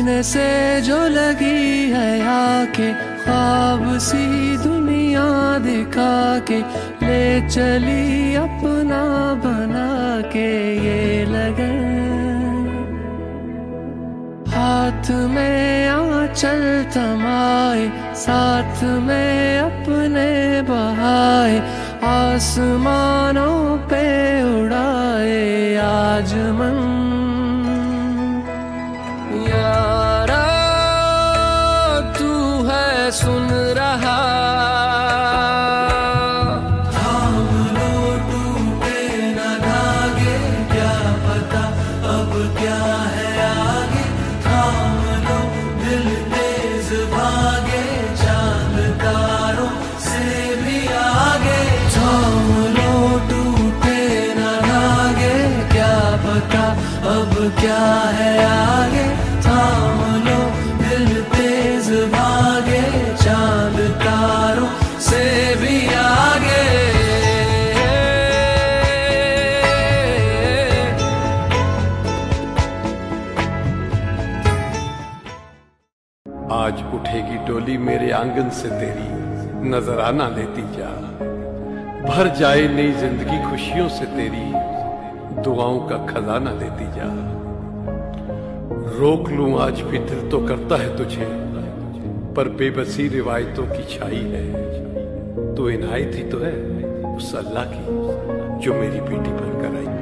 सीने से जो लगी है आके, ख्वाब सी दुनिया दिखा के, ले चली अपना बना के ये लगन। हाथ में आंचल थमाए, साथ में अपने बहाए, आसमानों पे उड़ाए आज मन। यारा तू है सुन रहा, थाम लो टूटे न धागे, क्या पता अब क्या है आगे। थाम लो दिल तेज भागे, चांद तारों से भी आगे। थाम लो टूटे न धागे, क्या पता अब क्या है आगे। थाम लो दिल तेज भागे, चांद तारों से भी आगे। आज उठेगी डोली मेरे आंगन से तेरी, नजराना लेती जा। भर जाए नई जिंदगी खुशियों से तेरी, दुआओं का खजाना देती जा। रोक लूं आज भी दिल तो करता है तुझे, पर बेबसी रिवायतों की छाई है। तो इनायत ही तो है उस अल्लाह की जो मेरी बेटी बनकर आई।